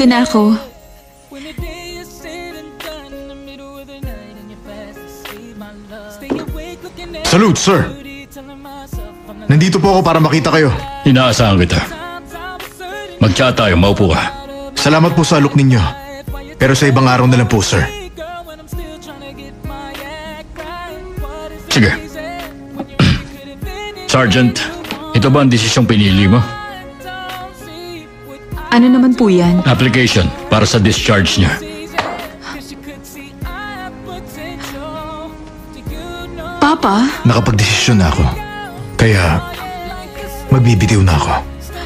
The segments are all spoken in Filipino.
nandito na ako. Salute, sir! Nandito po ako para makita kayo. Inaasahan kita. Mag-chat tayo, maupo ka. Salamat po sa alok ninyo. Pero sa ibang araw na lang po, sir. Sige. Sergeant, ito ba ang desisyong pinili mo? Ano naman po yan? Application para sa discharge niya. Papa? Nakapagdesisyon na ako. Kaya, magbibitiw na ako.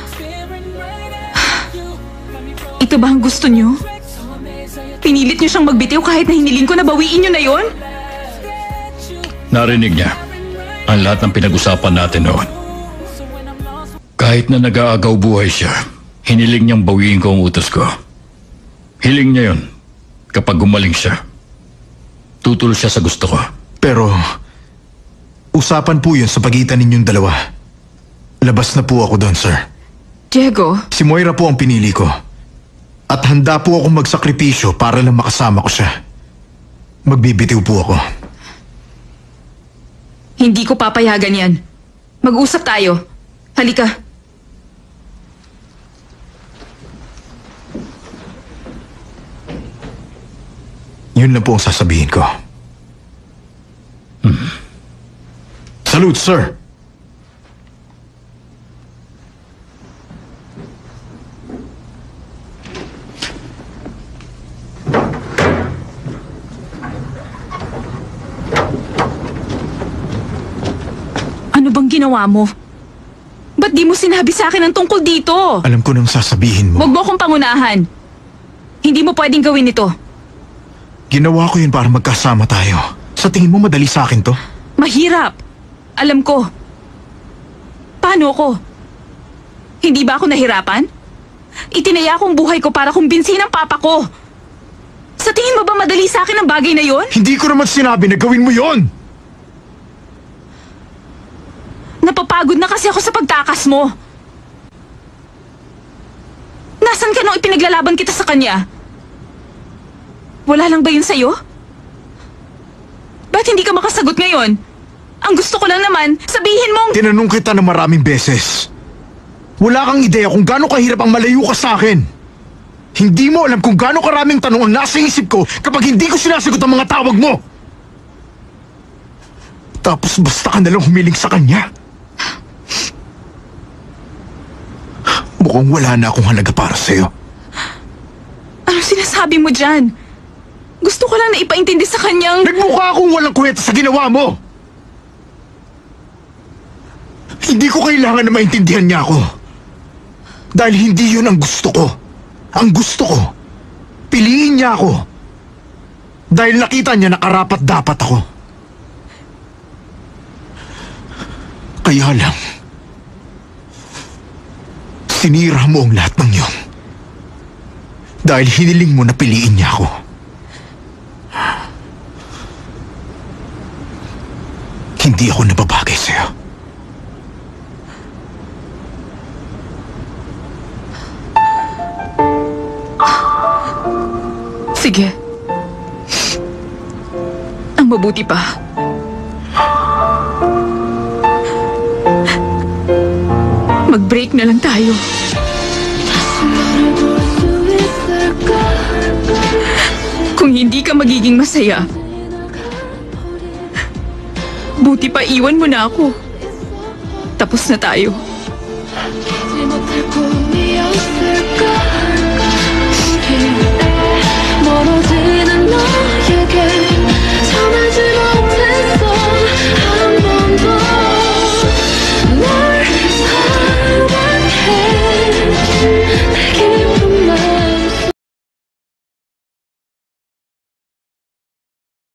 Ito ba ang gusto niyo? Pinilit niyo siyang magbitiw kahit na hiniling ko na bawiin niyo na yon? Narinig niya ang lahat ng pinag-usapan natin noon. Kahit na nag-aagaw buhay siya, hiniling niyang bawiin ko ang utos ko. Hiling niya yun. Kapag gumaling siya, tutol siya sa gusto ko. Pero, usapan po yun sa pagitan ninyong dalawa. Labas na po ako doon, sir. Diego? Si Moira po ang pinili ko. At handa po akong magsakripisyo para lang makasama ko siya. Magbibitiw po ako. Hindi ko papayagan yan. Mag-usap tayo. Halika. Yun lang po ang sasabihin ko. Salute, sir! Ano bang ginawa mo? Ba't di mo sinabi sa akin ang tungkol dito? Alam ko nang sasabihin mo. Huwag mo akong pangunahan. Hindi mo pwedeng gawin ito. Ginawa ko yun para magkasama tayo. Sa tingin mo madali sa akin to? Mahirap. Alam ko. Paano ko? Hindi ba ako nahirapan? Itinaya kong buhay ko para kumbinsin ang papa ko. Sa tingin mo ba madali sa akin ang bagay na yon? Hindi ko naman sinabi na gawin mo yon! Napapagod na kasi ako sa pagtakas mo. Nasaan ka nung ipinaglalaban kita sa kanya? Wala lang ba yun sa'yo? Ba't hindi ka makasagot ngayon? Ang gusto ko lang naman, sabihin mong... Tinanong kita na maraming beses. Wala kang ideya kung gaano kahirap ang malayo ka sa akin. Hindi mo alam kung gaano karaming tanong ang nasa isip ko kapag hindi ko sinasagot ang mga tawag mo. Tapos basta ka nalang humiling sa kanya. Mukhang wala na akong halaga para sa'yo. Ano sinasabi mo dyan? Gusto ko lang na ipaintindi sa kanyang... Nagmukha akong walang kwenta sa ginawa mo! Hindi ko kailangan na maintindihan niya ako. Dahil hindi yun ang gusto ko. Ang gusto ko, piliin niya ako. Dahil nakita niya na karapat-dapat ako. Kaya lang, sinira mo ang lahat ng yun. Dahil hiniling mo na piliin niya ako. Hindi ako nababagay sa'yo. Sige. Ang mabuti pa. Mag-break na lang tayo. Kung hindi ka magiging masaya, buti pa iwan mo na ako. Tapos na tayo.